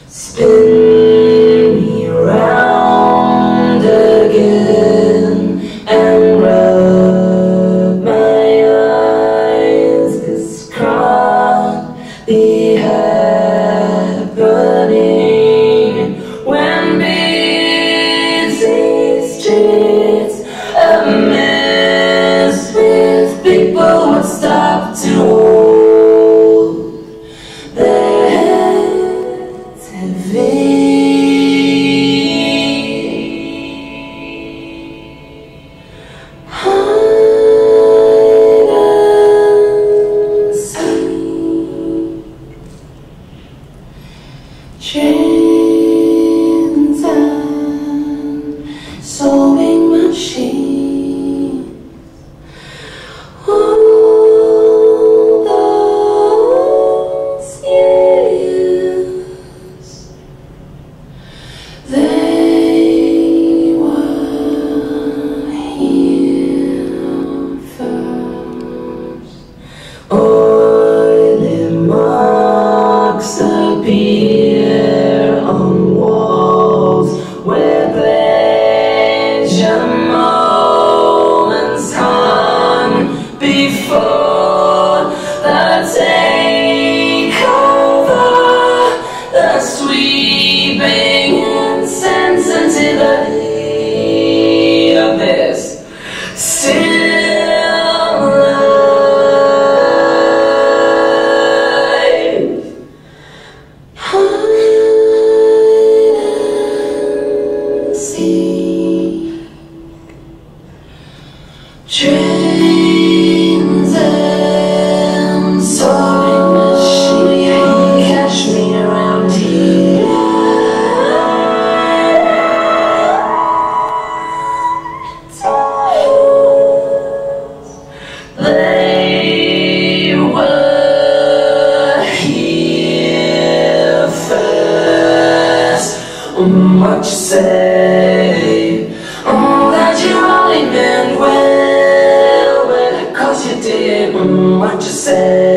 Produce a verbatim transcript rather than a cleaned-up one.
Spin me round again and rub my eyes. This can't be happening when busy streets a mess with people would stop to hold their heads heavy. Hide and seek, trains and sewing machines. All those years, they were here first. Oily marks appear on walls where pleasure moments hung before the takeover, the sweeping insensitivity of this still life. Hide and seek, trains and sewing machine, catch me around here. They were here first. Mm, what you say? Oh, that you only meant well, well, 'cause you did. Mm, what you say?